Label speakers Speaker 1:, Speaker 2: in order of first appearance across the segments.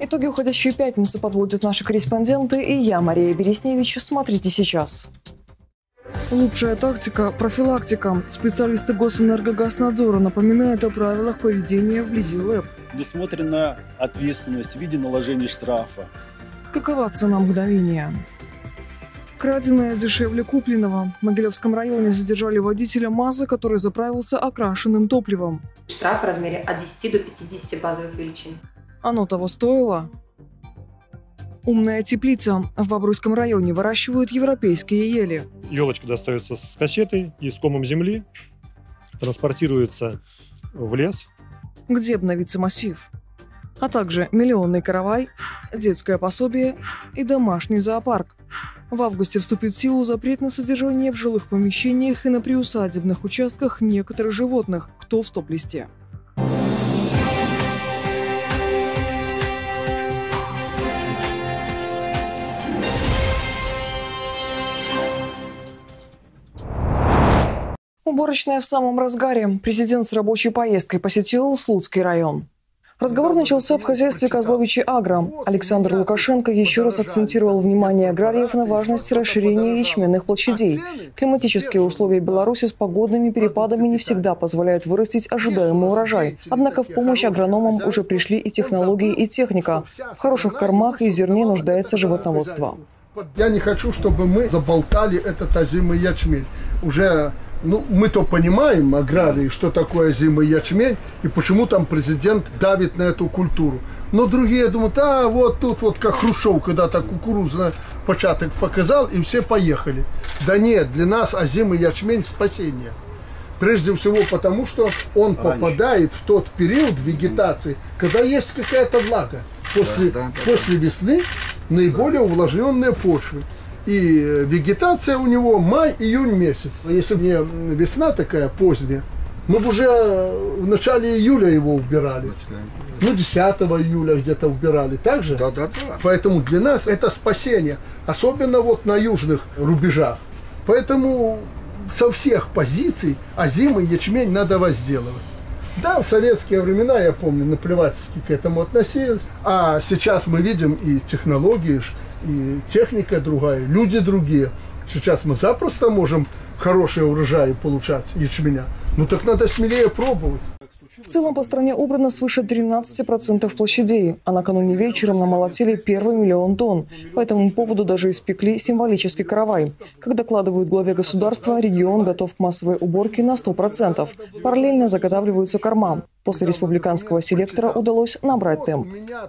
Speaker 1: Итоги уходящей пятницы подводят наши корреспонденты и я, Мария Бересневич. Смотрите сейчас. Лучшая тактика – профилактика. Специалисты Госэнергогазнадзора напоминают о правилах поведения вблизи ЛЭП.
Speaker 2: Предусмотрена ответственность в виде наложения штрафа.
Speaker 1: Какова цена мгновения? Краденое дешевле купленного. В Могилевском районе задержали водителя МАЗа, который заправился окрашенным топливом.
Speaker 3: Штраф в размере от 10 до 50 базовых величин.
Speaker 1: Оно того стоило? Умная теплица. В Бобруйском районе выращивают европейские ели.
Speaker 4: Елочка достается с кассетой и с комом земли, транспортируется в лес.
Speaker 1: Где обновится массив? А также миллионный каравай, детское пособие и домашний зоопарк. В августе вступит в силу запрет на содержание в жилых помещениях и на приусадебных участках некоторых животных, кто в стоп-листе. Уборочная в самом разгаре. Президент с рабочей поездкой посетил Слуцкий район. Разговор начался в хозяйстве Козловичи Агро. Александр Лукашенко еще раз акцентировал внимание аграриев на важности расширения ячменных площадей. Климатические условия Беларуси с погодными перепадами не всегда позволяют вырастить ожидаемый урожай. Однако в помощь агрономам уже пришли и технологии, и техника. В хороших кормах и зерне нуждается животноводство.
Speaker 5: Я не хочу, чтобы мы заболтали этот озимый ячмень. Уже мы-то понимаем, аграрии, что такое озимый ячмень и почему там президент давит на эту культуру. Но другие думают, вот тут вот как Хрущев когда-то кукурузный початок показал, и все поехали. Да нет, для нас озимый ячмень спасение. Прежде всего потому, что он попадает в тот период вегетации, когда есть какая-то влага. После весны наиболее увлажненные почвы. И вегетация у него май-июнь месяц. Если бы не весна такая поздняя, мы бы уже в начале июля его убирали. 10 июля где-то убирали. Так же? Да. Поэтому для нас это спасение. Особенно вот на южных рубежах. Поэтому со всех позиций озимый ячмень надо возделывать. Да, в советские времена, я помню, наплевательски к этому относились. А сейчас мы видим и технологии, и техника другая, люди другие. Сейчас мы запросто можем хорошие урожаи получать ячменя. Так надо смелее пробовать.
Speaker 1: В целом по стране убрано свыше 13% площадей, а накануне вечером намолотили первый 1 000 000 тонн. По этому поводу даже испекли символический каравай. Как докладывают главе государства, регион готов к массовой уборке на 100%. Параллельно заготавливаются корма. После республиканского селектора удалось набрать темп.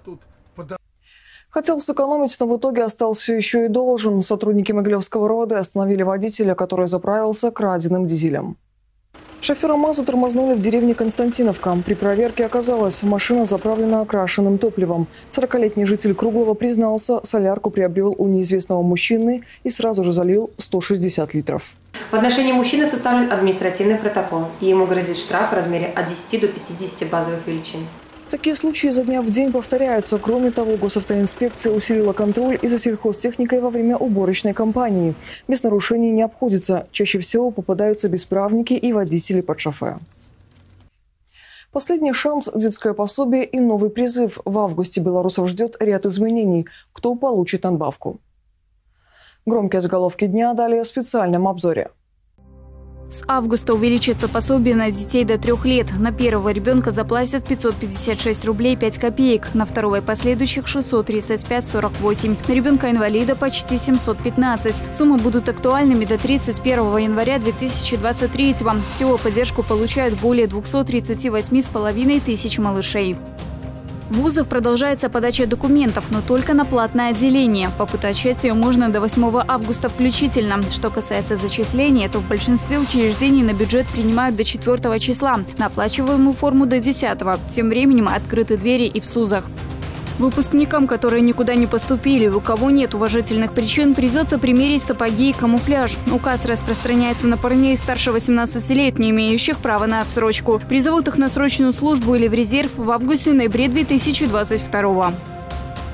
Speaker 1: Хотел сэкономить, но в итоге остался еще и должен. Сотрудники Могилевского РОВД остановили водителя, который заправился краденым дизелем. Шофера МАЗа тормознули в деревне Константиновка. При проверке оказалось, машина заправлена окрашенным топливом. 40-летний житель Круглого признался, солярку приобрел у неизвестного мужчины и сразу же залил 160 литров.
Speaker 3: В отношении мужчины составлен административный протокол, и ему грозит штраф в размере от 10 до 50 базовых величин.
Speaker 1: Такие случаи изо дня в день повторяются. Кроме того, госавтоинспекция усилила контроль и за сельхозтехникой во время уборочной кампании. Без нарушений не обходится. Чаще всего попадаются бесправники и водители под шофе. Последний шанс, детское пособие и новый призыв. В августе белорусов ждет ряд изменений. Кто получит надбавку? Громкие заголовки дня далее в специальном обзоре.
Speaker 6: С августа увеличится пособие на детей до 3 лет. На первого ребенка заплатят 556 рублей 5 копеек, на второго и последующих 635,48. На ребенка-инвалида почти 715. Суммы будут актуальными до 31 января 2023. Всего поддержку получают более 238,5 тысяч малышей. В вузах продолжается подача документов, но только на платное отделение. Попытать счастье можно до 8 августа включительно. Что касается зачислений, то в большинстве учреждений на бюджет принимают до 4 числа, на оплачиваемую форму до 10. Тем временем открыты двери и в СУЗах. Выпускникам, которые никуда не поступили, у кого нет уважительных причин, придется примерить сапоги и камуфляж. Указ распространяется на парней старше 18 лет, не имеющих права на отсрочку. Призовут их на срочную службу или в резерв в августе-ноябре 2022.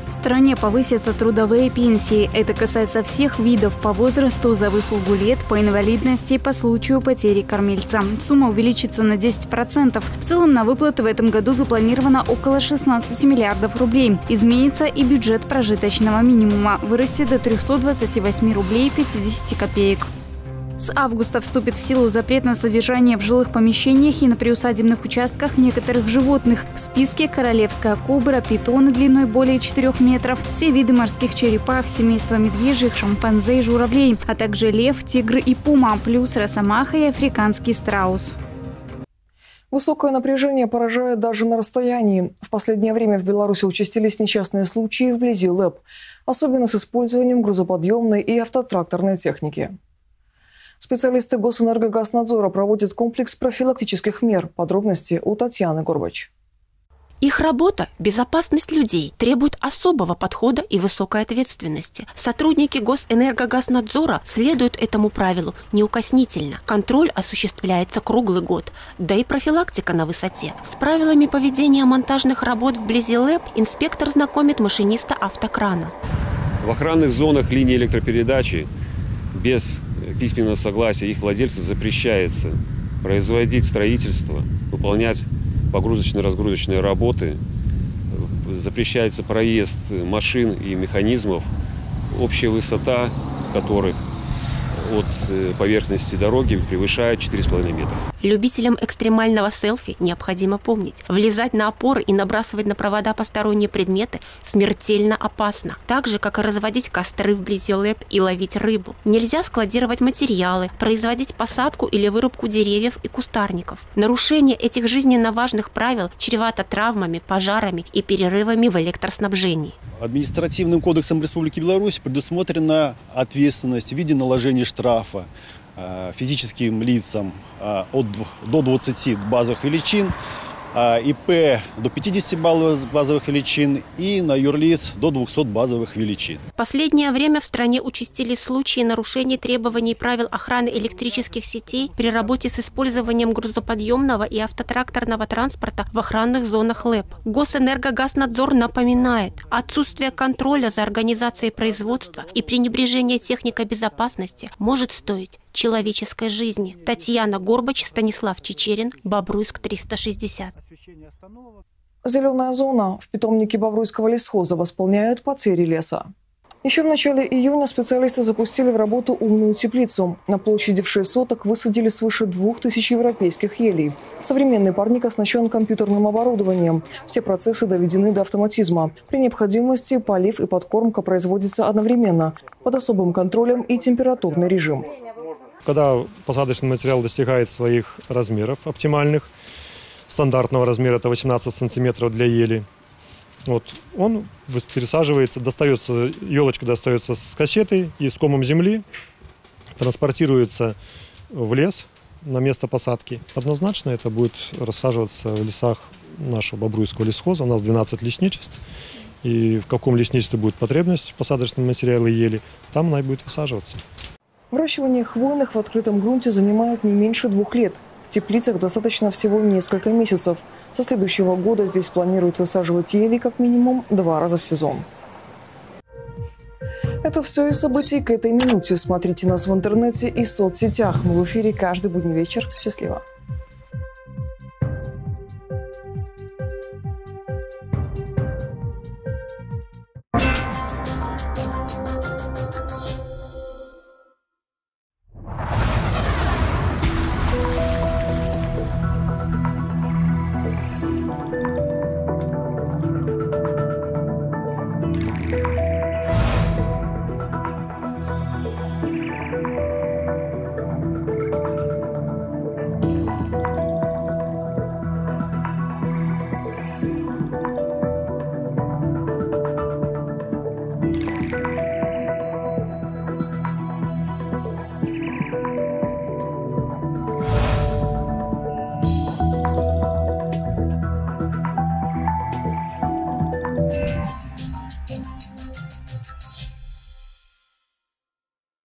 Speaker 6: В стране повысятся трудовые пенсии. Это касается всех видов по возрасту, за выслугу лет, по инвалидности, по случаю потери кормильца. Сумма увеличится на 10%. В целом на выплаты в этом году запланировано около 16 миллиардов рублей. Изменится и бюджет прожиточного минимума. Вырастет до 328 рублей 50 копеек. С августа вступит в силу запрет на содержание в жилых помещениях и на приусадебных участках некоторых животных. В списке королевская кобра, питоны длиной более 4 метров, все виды морских черепах, семейство медвежьих, шимпанзе и журавлей, а также лев, тигр и пума, плюс росомаха и африканский страус.
Speaker 1: Высокое напряжение поражает даже на расстоянии. В последнее время в Беларуси участились несчастные случаи вблизи ЛЭП, особенно с использованием грузоподъемной и автотракторной техники. Специалисты Госэнергогазнадзора проводят комплекс профилактических мер. Подробности у Татьяны Горбач.
Speaker 7: Их работа – безопасность людей, требует особого подхода и высокой ответственности. Сотрудники Госэнергогазнадзора следуют этому правилу неукоснительно. Контроль осуществляется круглый год, да и профилактика на высоте. С правилами поведения монтажных работ вблизи ЛЭП инспектор знакомит машиниста автокрана.
Speaker 8: В охранных зонах линии электропередачи без письменного согласия их владельцев запрещается производить строительство, выполнять погрузочно-разгрузочные работы, запрещается проезд машин и механизмов, общая высота которых от поверхности дороги превышает 4,5 метра.
Speaker 7: Любителям экстремального селфи необходимо помнить: влезать на опоры и набрасывать на провода посторонние предметы смертельно опасно. Так же, как и разводить костры вблизи ЛЭП и ловить рыбу. Нельзя складировать материалы, производить посадку или вырубку деревьев и кустарников. Нарушение этих жизненно важных правил чревато травмами, пожарами и перерывами в электроснабжении.
Speaker 2: Административным кодексом Республики Беларусь предусмотрена ответственность в виде наложения штрафа физическим лицам до 20 базовых величин, ИП до 50 базовых величин и на юрлиц до 200 базовых величин.
Speaker 7: В последнее время в стране участились случаи нарушений требований правил охраны электрических сетей при работе с использованием грузоподъемного и автотракторного транспорта в охранных зонах ЛЭП. Госэнергогазнадзор напоминает: отсутствие контроля за организацией производства и пренебрежение техникой безопасности может стоить человеческой жизни. Татьяна Горбач, Станислав Чечерин, Бобруйск 360.
Speaker 1: Зеленая зона. В питомнике Бобруйского лесхоза восполняют потери леса. Еще в начале июня специалисты запустили в работу умную теплицу. На площади в 6 соток высадили свыше 2000 европейских елей. Современный парник оснащен компьютерным оборудованием. Все процессы доведены до автоматизма. При необходимости полив и подкормка производятся одновременно, под особым контролем и температурный режим.
Speaker 4: Когда посадочный материал достигает своих размеров оптимальных, стандартного размера это 18 сантиметров для ели, он пересаживается, елочка достается с кассетой и с комом земли, транспортируется в лес на место посадки. Однозначно это будет рассаживаться в лесах нашего Бобруйского лесхоза. У нас 12 лесничеств. И в каком лесничестве будет потребность в посадочном материале ели, там она и будет высаживаться.
Speaker 1: Выращивание хвойных в открытом грунте занимает не меньше 2 лет. В теплицах достаточно всего несколько месяцев. Со следующего года здесь планируют высаживать ели как минимум 2 раза в сезон. Это все из событий к этой минуте. Смотрите нас в интернете и соцсетях. Мы в эфире каждый будний вечер. Счастливо!